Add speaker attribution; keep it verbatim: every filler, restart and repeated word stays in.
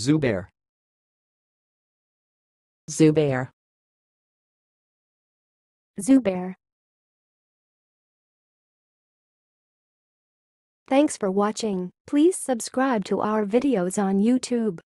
Speaker 1: Zubair.
Speaker 2: Zubair.
Speaker 3: Zubair. Thanks for watching. Please subscribe to our videos on YouTube.